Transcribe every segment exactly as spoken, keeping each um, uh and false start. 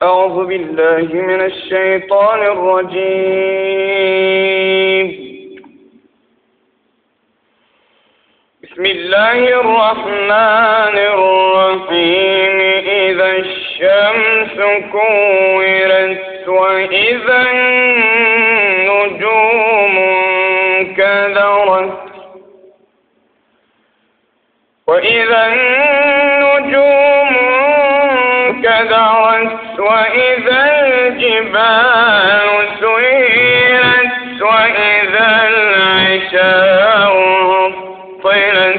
أعوذ بالله من الشيطان الرجيم. بسم الله الرحمن الرحيم. إذا الشمس كورت وإذا النجوم انكدرت وإذا النجوم انكدرت وإذا الجبال سيرت وإذا العشار عطلت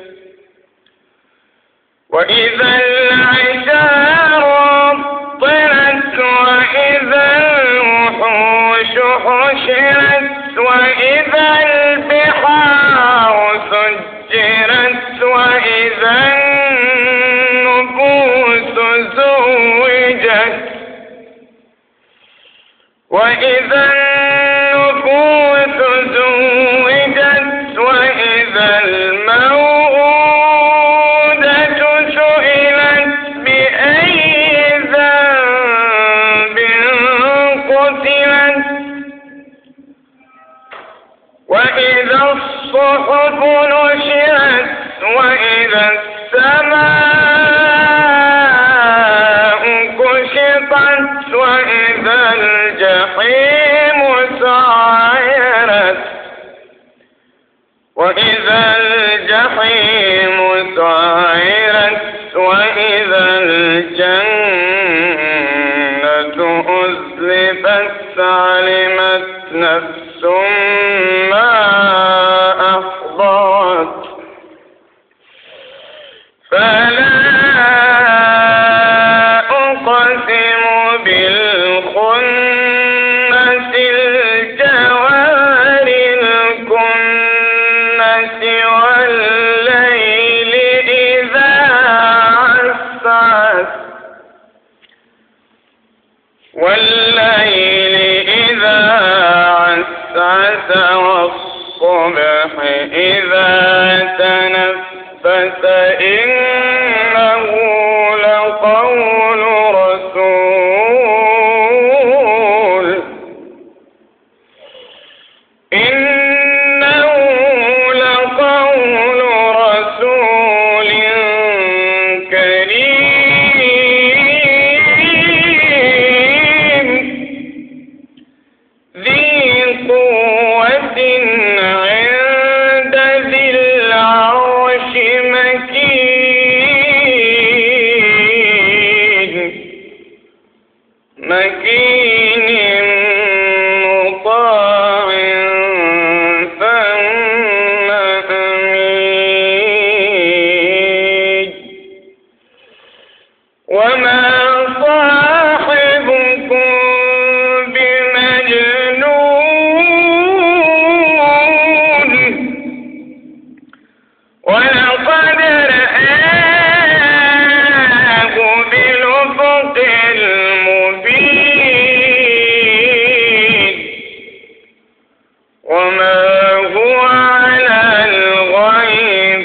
وإذا العشار عطلت وإذا الوحوش حشرت وإذا البحار سجرت وإذا النفوس زوجت وإذا النفوس زوجت وإذا الموءودة سئلت بأي ذنب قتلت وإذا الصحف نشرت وإذا السماء كشطت وإذا الجحيم سعرت وإذا الجحيم سعرت وإذا الجنة أزلفت علمت نفس ما أحضرت فلا أقسم بالخنس الجوار الكنس والليل إذا عسعس والليل إذا عسعس والصبح إذا تنفس إنه لقول رسول إنه لقول رسول كريم ذي قوة عند ذي العرش مكين مكين مطاع ثم أمين وما صاحبكم بمجنون ولقد رآه بالأفق المبين وما هو على الغيب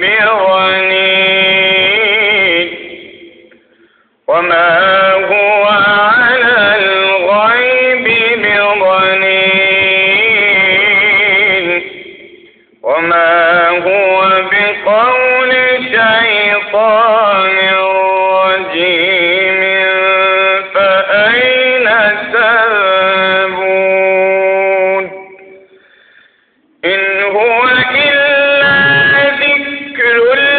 بضنين وما هو على الغيب بضنين وما هو بقول شيطان رجيم فأين تذهبون إن هو إلا ذكر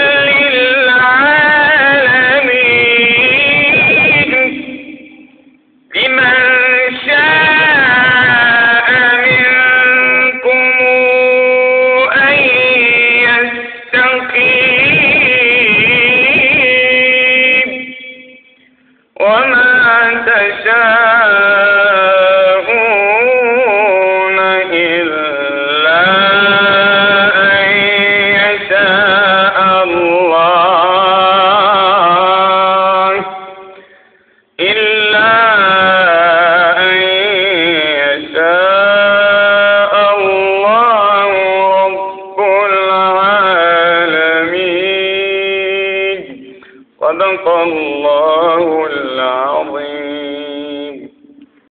للعالمين لمن شاء منكم أن يستقيم وما تشاءون إلا أن يشاء الله إلا أن يشاء الله رب العالمين. صدق الله العظيم.